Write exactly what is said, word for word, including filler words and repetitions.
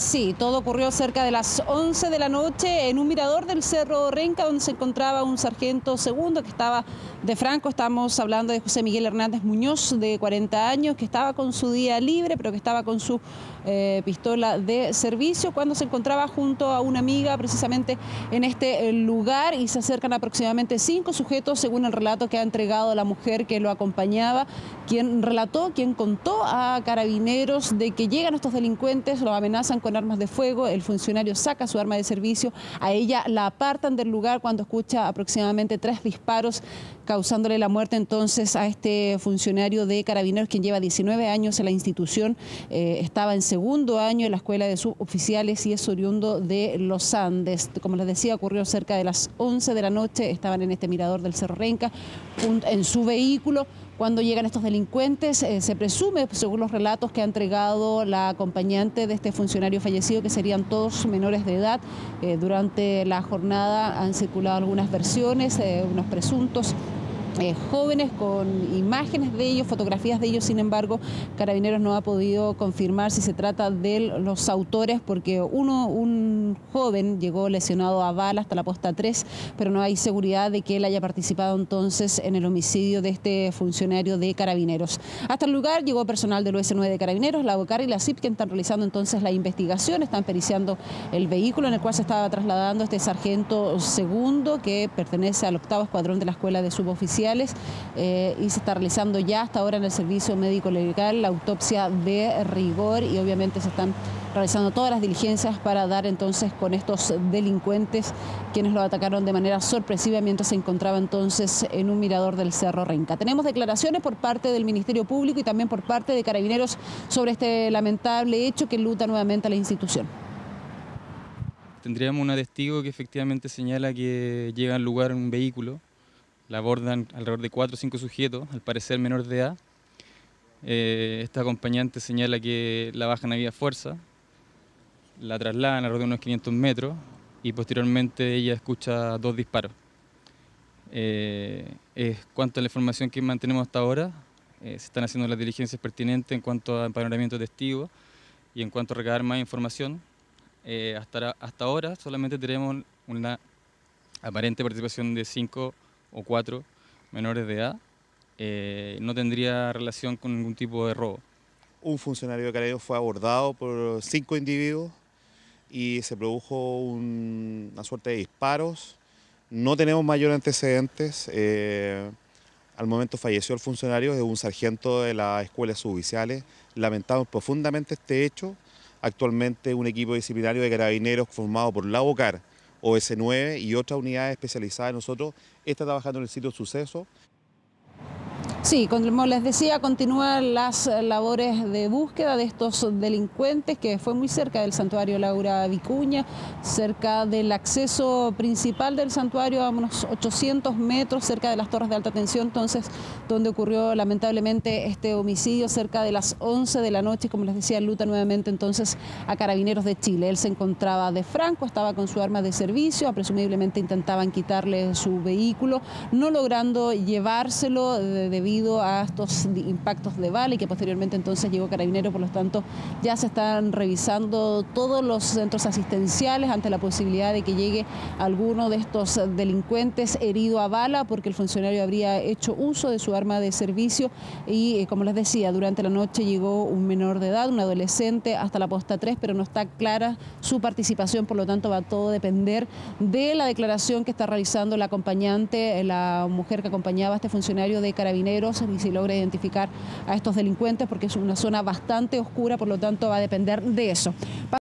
Sí, todo ocurrió cerca de las once de la noche en un mirador del Cerro Renca, donde se encontraba un sargento segundo que estaba de franco. Estamos hablando de José Miguel Hernández Muñoz, de cuarenta años, que estaba con su día libre, pero que estaba con su eh, pistola de servicio cuando se encontraba junto a una amiga precisamente en este lugar, y se acercan aproximadamente cinco sujetos, según el relato que ha entregado la mujer que lo acompañaba, quien relató, quien contó a Carabineros de que llegan estos delincuentes, lo amenazan con armas de fuego. El funcionario saca su arma de servicio, a ella la apartan del lugar cuando escucha aproximadamente tres disparos, causándole la muerte entonces a este funcionario de Carabineros, quien lleva diecinueve años en la institución, eh, estaba en segundo año en la escuela de suboficiales y es oriundo de Los Andes. Como les decía, ocurrió cerca de las once de la noche, estaban en este mirador del Cerro Renca, en su vehículo. Cuando llegan estos delincuentes, eh, se presume, según los relatos que ha entregado la acompañante de este funcionario fallecido, que serían todos menores de edad. Eh, durante la jornada han circulado algunas versiones, eh, unos presuntos Eh, jóvenes con imágenes de ellos, fotografías de ellos. Sin embargo, Carabineros no ha podido confirmar si se trata de los autores, porque uno, un joven llegó lesionado a bala hasta la posta tres, pero no hay seguridad de que él haya participado entonces en el homicidio de este funcionario de Carabineros. Hasta el lugar llegó personal del U S nueve de Carabineros, la BOCAR y la C I P, que están realizando entonces la investigación, están periciando el vehículo en el cual se estaba trasladando este sargento segundo, que pertenece al octavo escuadrón de la escuela de suboficiales. Eh, y se está realizando ya hasta ahora en el servicio médico legal la autopsia de rigor, y obviamente se están realizando todas las diligencias para dar entonces con estos delincuentes, quienes lo atacaron de manera sorpresiva mientras se encontraba entonces en un mirador del Cerro Renca. Tenemos declaraciones por parte del Ministerio Público y también por parte de Carabineros sobre este lamentable hecho que enluta nuevamente a la institución. Tendríamos un testigo que efectivamente señala que llega al lugar en un vehículo. La abordan alrededor de cuatro o cinco sujetos, al parecer menor de edad. Eh, esta acompañante señala que la bajan a viva fuerza, la trasladan alrededor de unos quinientos metros y posteriormente ella escucha dos disparos. Eh, es cuanto a la información que mantenemos hasta ahora, eh, se están haciendo las diligencias pertinentes en cuanto a empadronamiento de testigos y en cuanto a recabar más información. Eh, hasta, hasta ahora solamente tenemos una aparente participación de cinco o cuatro menores de edad. Eh, no tendría relación con ningún tipo de robo. Un funcionario de Carabineros fue abordado por cinco individuos y se produjo un, una suerte de disparos. No tenemos mayor antecedentes. Eh, al momento falleció el funcionario, es un sargento de la escuela de suboficiales. Lamentamos profundamente este hecho. Actualmente un equipo disciplinario de Carabineros formado por la BOCAR, O S nueve y otras unidades especializadas de nosotros está trabajando en el sitio de suceso. Sí, como les decía, continúan las labores de búsqueda de estos delincuentes, que fue muy cerca del santuario Laura Vicuña, cerca del acceso principal del santuario, a unos ochocientos metros, cerca de las torres de alta tensión, entonces, donde ocurrió lamentablemente este homicidio cerca de las once de la noche. Como les decía, luta nuevamente entonces a Carabineros de Chile. Él se encontraba de franco, estaba con su arma de servicio, presumiblemente intentaban quitarle su vehículo, no logrando llevárselo debido a estos impactos de bala, y que posteriormente entonces llegó Carabineros. Por lo tanto, ya se están revisando todos los centros asistenciales ante la posibilidad de que llegue alguno de estos delincuentes herido a bala, porque el funcionario habría hecho uso de su arma de servicio. Y como les decía, durante la noche llegó un menor de edad, un adolescente, hasta la posta tres, pero no está clara su participación. Por lo tanto, va todo a depender de la declaración que está realizando la acompañante, la mujer que acompañaba a este funcionario de Carabineros, y si logra identificar a estos delincuentes, porque es una zona bastante oscura. Por lo tanto, va a depender de eso.